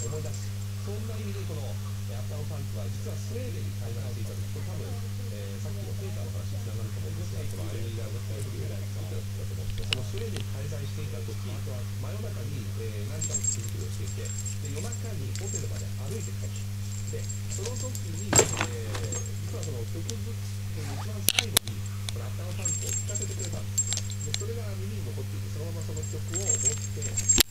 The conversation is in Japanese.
思い出す、そんな意味でこのアッタウンファンクは実はスウェーデンに滞在していた時、これ多分、さっきのペーターの話につながると思うんですが、そのアイリーランドスタイルで見てたと思うんですけど、そのスウェーデンに滞在していた時、真夜中に、何時間も酒造りをしていて、で夜中にホテルまで歩いて帰って、でその時に、実はその曲作りの一番最後にこのアッタウンファンクを聴かせてくれたんです。でそれが耳に残っていて、そのままその曲を持って